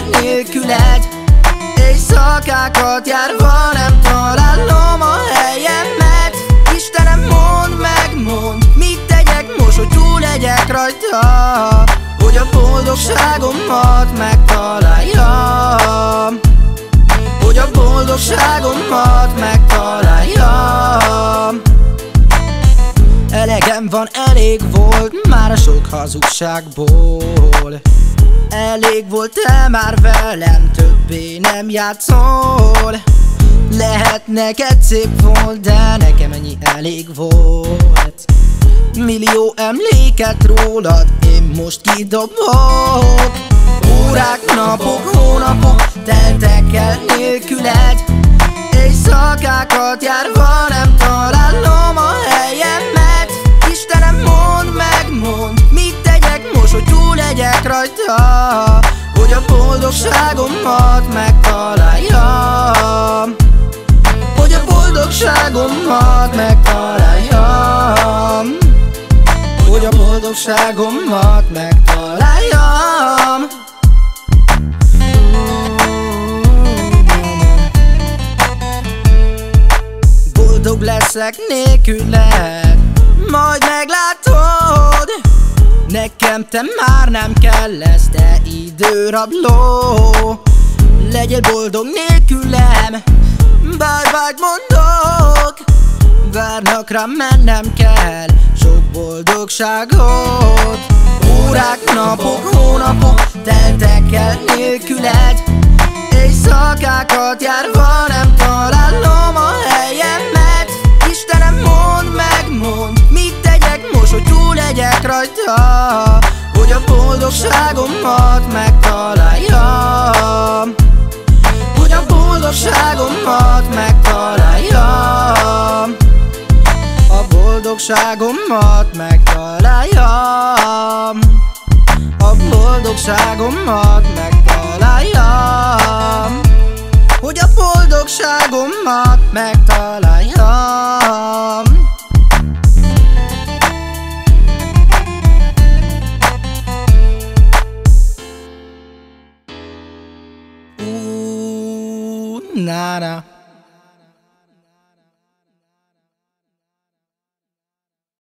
nélküled. Éjszakákat járva nem találom a helyemet. Istenem, mondd meg, mondd, mit tegyek most, hogy túl legyek rajta, hogy a boldogságomat megtaláljam, hogy a boldogságomat megtaláljam. Elegem van, elég volt már a sok hazugságból. Elég voltál már velem, többé nem játszol. Lehet neked szép volt, de nekem ennyi elég volt. Millió emléket rólad én most kidobok. Órák, napok, hónapok teltek el nélküled. Éjszakákat járva nem találom a helyemet. Istenem, mondd meg, mondd, mit tegyek most, hogy túl legyek rajta, hogy a boldogságomat megtaláljam, hogy a boldogságomat megtaláljam, hogy a boldogságomat megtaláljam. Boldog leszek nélküled, majd meglátod. Nekem te már nem kell lesz, te időrabló. Legyél boldog nélkülem, bármit mondok. Várnak rám, mennem kell sok boldogságot. Órák, napok, hónapok teltek el nélküled. Éjszakákat járva nem találom a helyemet. Istenem, mondd meg, mondd, mit tegyek most, hogy túl legyek rajta, hogy a boldogságomat megtaláljam, hogy a boldogságomat megtaláljam, a boldogságomat megtaláljam, a boldogságomat megtaláljam, hogy a boldogságomat megtaláljam.